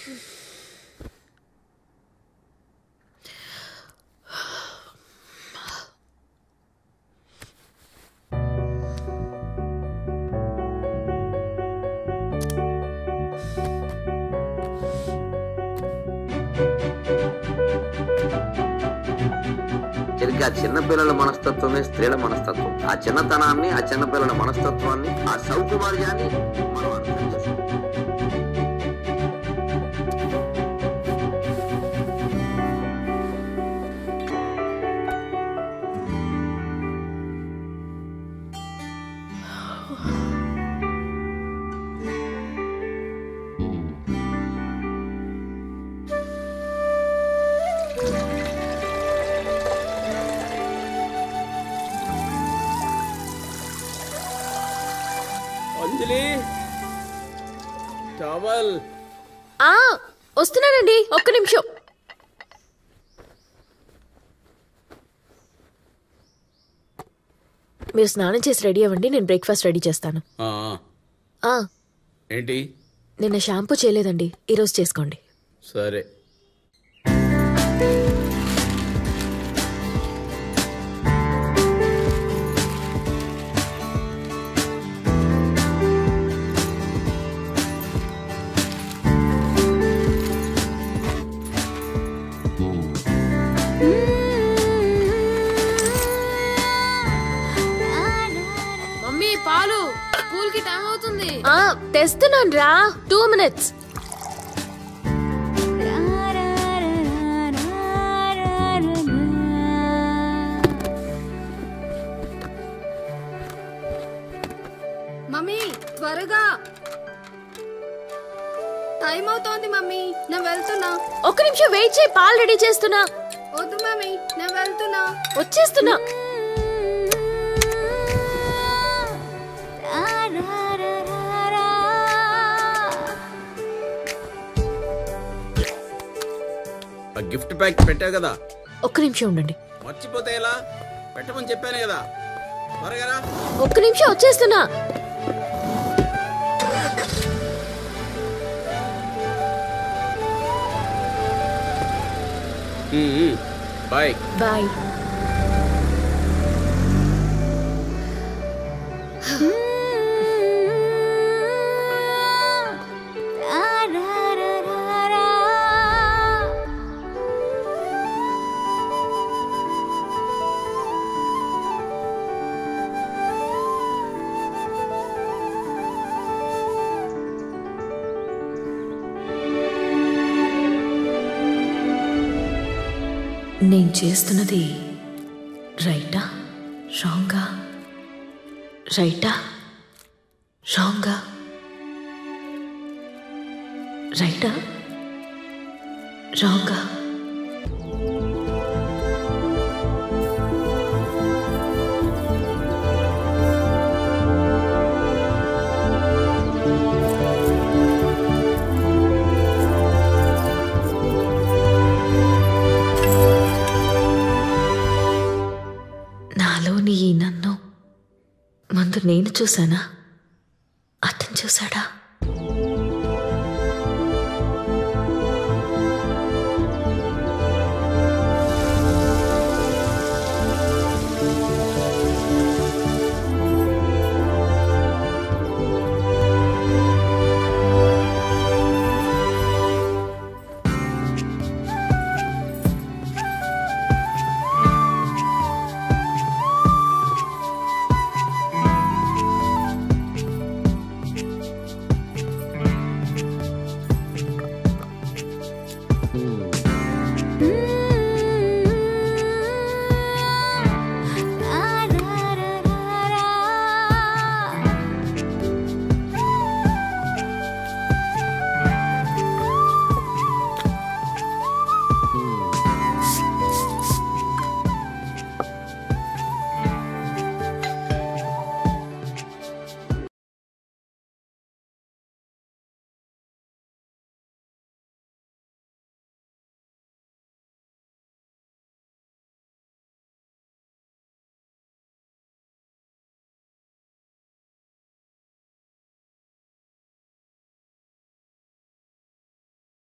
సరిగ్గా చిన్నపిల్లల మనస్తత్వమే స్త్రీల మనస్తత్వం. ఆ చిన్నతనాన్ని, ఆ చిన్నపిల్లల మనస్తత్వాన్ని, ఆ సౌకుమార్యాన్ని మనం అర్థం చేసుకోవాలి. అంజలి టవల్ వస్తున్నానండి, ఒక్క నిమిషం. మీరు స్నానం చేసి రెడీ అవ్వండి, నేను బ్రేక్ఫాస్ట్ రెడీ చేస్తాను. ఏంటి? నిన్న షాంపూ చేయలేదండి, ఈరోజు చేసుకోండి. సరే. మమ్మీ పాలు, స్కూల్ కి టైం అవుతుంది. తెస్తున్నాను రా, 2 minutes. మమ్మీ త్వరగా, టైం అవుతోంది మమ్మీ, నేను వెళ్తున్నా. ఒక్క నిమిషం వెయిట్ చేయి, పాలు రెడీ చేస్తున్నా. వద్దు మమ్మీ, నేను వెళ్తున్నా. వచ్చేస్తున్నా. ఆ గిఫ్ట్ ప్యాక్ పెట్టావు కదా, ఒక్క నిమిషం ఉండండి. మర్చిపోతే ఎలా? పెట్టమని చెప్పాను కదా, త్వరగా రా. ఒక్క నిమిషం వచ్చేస్తున్నా. Bye bye. నేను చేస్తున్నది రైటా రాంగా? రైటా రాంగా? రైటా రాంగా? నాలోని ఈ నన్ను ముందు నేను చూశానా, అతను చూశాడా?